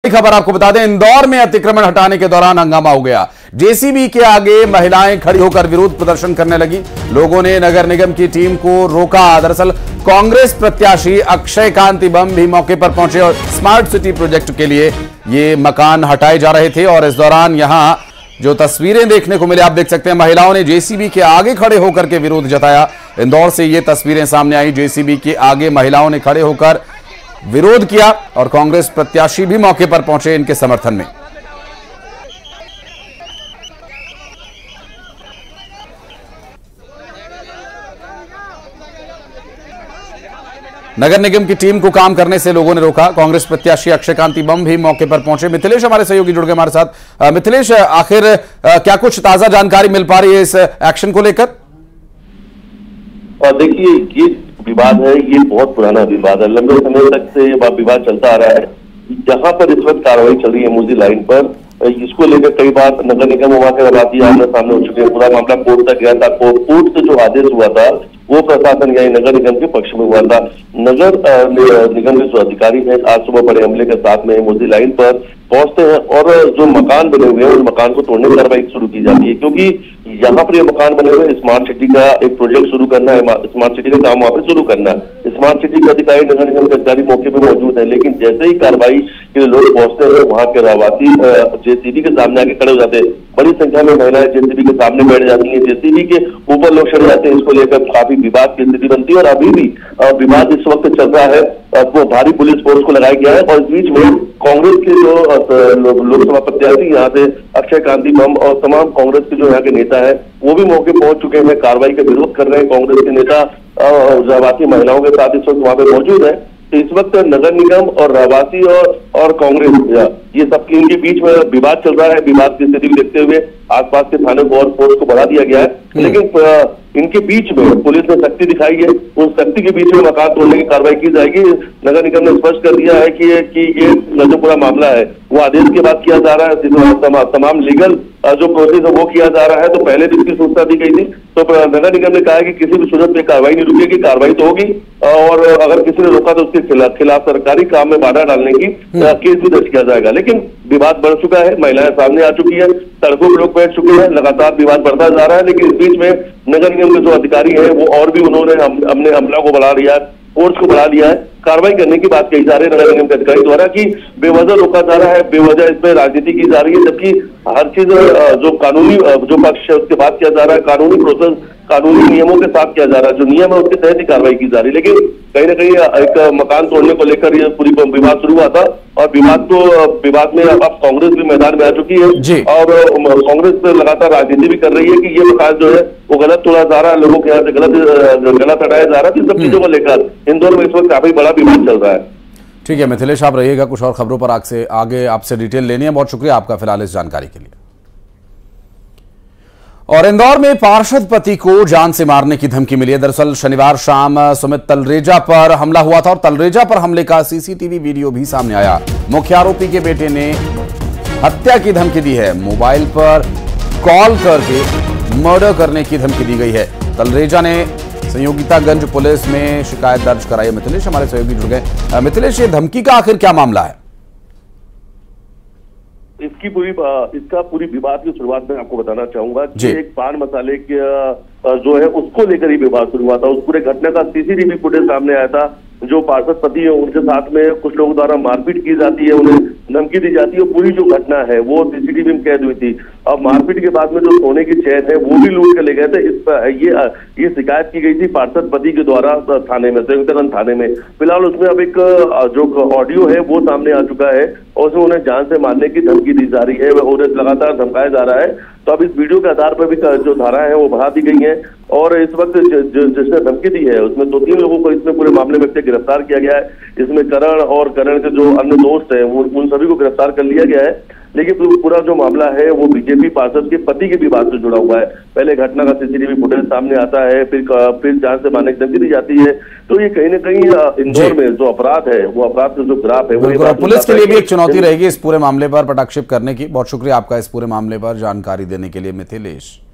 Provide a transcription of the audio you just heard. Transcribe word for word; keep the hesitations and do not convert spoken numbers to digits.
खबर आपको बता दें, इंदौर में अतिक्रमण हटाने के दौरान हंगामा हो गया। जेसीबी के आगे महिलाएं खड़ी होकर विरोध प्रदर्शन करने लगी। लोगों ने नगर निगम की टीम को रोका। दरअसल कांग्रेस प्रत्याशी अक्षय कांति बम भी मौके पर पहुंचे और स्मार्ट सिटी प्रोजेक्ट के लिए ये मकान हटाए जा रहे थे। और इस दौरान यहां जो तस्वीरें देखने को मिली, आप देख सकते हैं, महिलाओं ने जेसीबी के आगे खड़े होकर के विरोध जताया। इंदौर से ये तस्वीरें सामने आई। जेसीबी के आगे महिलाओं ने खड़े होकर विरोध किया और कांग्रेस प्रत्याशी भी मौके पर पहुंचे इनके समर्थन में। नगर निगम की टीम को काम करने से लोगों ने रोका। कांग्रेस प्रत्याशी अक्षय कांति बम भी मौके पर पहुंचे। मिथिलेश हमारे सहयोगी जुड़ गए हमारे साथ। मिथिलेश, आखिर क्या कुछ ताजा जानकारी मिल पा रही है इस एक्शन को लेकर? देखिए, ये विवाद है, ये बहुत पुराना विवाद है। लंबे समय तक से ये विवाद चलता आ रहा है। जहां पर इस वक्त कार्रवाई चल रही है मूसी लाइन पर, इसको लेकर कई बार नगर निगम वहां के आमने सामने हो चुके हैं। पूरा मामला कोर्ट तक गया था। कोर्ट से जो आदेश हुआ था वो प्रशासन यानी नगर निगम के पक्ष में हुआ था। नगर निगम के जो अधिकारी हैं आज सुबह बड़े हमले के साथ में मूसी लाइन पर पहुंचते हैं और जो मकान बने हुए हैं उस मकान को तोड़ने की कार्रवाई शुरू की जाती है, क्योंकि यहाँ पर ये मकान बने हुए स्मार्ट सिटी का एक प्रोजेक्ट शुरू करना है। स्मार्ट सिटी का काम वहाँ पे शुरू करना है। स्मार्ट सिटी के अधिकारी नगर निगम के अधिकारी मौके पर मौजूद है, लेकिन जैसे ही कार्रवाई के लोग पहुंचते हैं वहाँ के रहवासी जेसीबी के सामने आके खड़े हो जाते हैं। बड़ी संख्या में महिलाएं जेसीबी के सामने बैठ जाती है। जेसीबी के ऊपर लोग चढ़ जाते हैं। इसको लेकर काफी विवाद की स्थिति बनती है और अभी भी विवाद इस वक्त चल रहा है। वो भारी पुलिस फोर्स को लगाया गया है और इस बीच में कांग्रेस के जो लोकसभा प्रत्याशी यहाँ से अक्षय कांति बम और तमाम कांग्रेस के जो यहाँ के नेता है वो भी मौके पहुंच चुके हैं। कार्रवाई का विरोध कर रहे हैं। कांग्रेस के नेता रहवासी महिलाओं के साथ इस वक्त वहां पे मौजूद है। तो इस वक्त नगर निगम और रहवासी और और कांग्रेस ये सबके इनके बीच में विवाद चल रहा है। विवाद की स्थिति देखते हुए आसपास के थाने को और फोर्स को बढ़ा दिया गया है, लेकिन इनके बीच में पुलिस ने शक्ति दिखाई है। उस शक्ति के बीच में मकान तोड़ने की कार्रवाई की जाएगी। नगर निगम ने स्पष्ट कर दिया है कि ये कि ये जो पूरा मामला है वो आदेश के बाद किया जा रहा है। तमाम, तमाम लीगल जो प्रोसेस है वो किया जा रहा है। तो पहले भी इसकी सूचना दी गई थी, तो नगर निगम ने कहा है कि किसी भी सूरत में कार्रवाई नहीं रुकेगी, कार्रवाई तो होगी और अगर किसी ने रोका तो उसके खिलाफ खिलाफ सरकारी काम में बाधा डालने की केस भी दर्ज किया जाएगा। लेकिन विवाद बढ़ चुका है, महिलाएं सामने आ चुकी है, सड़कों पर लोग बैठ चुके हैं, लगातार विवाद बढ़ता जा रहा है। लेकिन इस बीच में नगर निगम के जो अधिकारी हैं वो और भी उन्होंने अपने हमला को बढ़ा लिया है, फोर्स को बढ़ा लिया है। कार्रवाई करने की बात कही जा रही है नगर निगम के अधिकारी द्वारा कि बेवजह रोका जा रहा है, बेवजह इसमें राजनीति की जा रही है, जबकि हर चीज जो कानूनी जो पक्ष है उसके बाद किया जा रहा है, कानूनी प्रोसेस कानूनी नियमों के साथ किया जा रहा है। जो नियम है उसके तहत ही कार्रवाई की जा रही है। लेकिन कहीं ना कहीं एक मकान तोड़ने को लेकर ये पूरी विवाद शुरू हुआ था और विवाद को विवाद में अब कांग्रेस भी मैदान में आ चुकी है और कांग्रेस लगातार राजनीति भी कर रही है कि ये मकान जो है वो गलत तोड़ा जा रहा है, लोगों के यहाँ से गलत गलत हटाया जा रहा है। इन सब चीजों को लेकर इंदौर में इस वक्त काफी बड़ा विवाद चल रहा है। ठीक है मिथिलेश, आप रहिएगा, कुछ और खबरों पर आगे आगे आपसे डिटेल लेनी है। बहुत शुक्रिया आपका फिलहाल इस जानकारी के लिए। और इंदौर में पार्षद पति को जान से मारने की धमकी मिली है। दरअसल शनिवार शाम सुमित तलरेजा पर हमला हुआ था और तलरेजा पर हमले का सीसीटीवी वीडियो भी सामने आया। मुख्य आरोपी के बेटे ने हत्या की धमकी दी है। मोबाइल पर कॉल करके मर्डर करने की धमकी दी गई है। तलरेजा ने संयोगितागंज पुलिस में शिकायत दर्ज कराई है। मिथिलेश हमारे सहयोगी जुड़ गए। मिथिलेश, ये धमकी का आखिर क्या मामला है? इसकी पूरी इसका पूरी विवाद की शुरुआत में आपको बताना चाहूंगा कि एक पान मसाले के जो है उसको लेकर ही विवाद शुरू हुआ था। उस पूरे घटना का सीसीटीवी फुटेज सामने आया था। जो पार्षद पति है उनके साथ में कुछ लोगों द्वारा मारपीट की जाती है, उन्हें धमकी दी जाती है। पूरी जो घटना है वो सीसीटीवी में कैद हुई थी। अब मारपीट के बाद में जो सोने की चैन है वो भी लूट कर ले गए थे। इस पर ये ये शिकायत की गई थी पार्षद पति के द्वारा थाने में, संयुक्तागंज थाने में। फिलहाल उसमें अब एक जो ऑडियो है वो सामने आ चुका है और उसमें उन्हें जान से मारने की धमकी दी जा रही है, उन्हें लगातार धमकाया जा रहा है। तो अब इस वीडियो के आधार पर भी जो धारा है वो बढ़ा दी गई है और इस वक्त जिसने धमकी दी है उसमें दो तीन लोगों को इसमें पूरे मामले में से गिरफ्तार किया गया है। इसमें करण और करण के जो अन्य दोस्त हैं वो उन सभी को गिरफ्तार कर लिया गया है। लेकिन पूरा जो मामला है वो बीजेपी पार्षद के पति के भी बात से जुड़ा हुआ है। पहले घटना का सीसीटीवी फुटेज सामने आता है, फिर फिर जान से मारने की धमकी दी जाती है। तो ये कहीं ना कहीं इंदौर में जो अपराध है वो अपराध का जो ग्राफ है वो पुलिस के लिए भी एक चुनौती रहेगी इस पूरे मामले पर पटाक्षेप करने की। बहुत शुक्रिया आपका इस पूरे मामले पर जानकारी देने के लिए मिथिलेश।